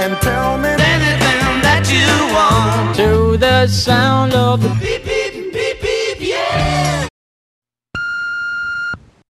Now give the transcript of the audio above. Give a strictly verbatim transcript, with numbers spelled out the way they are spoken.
and tell me anything that you want. To the sound of the beep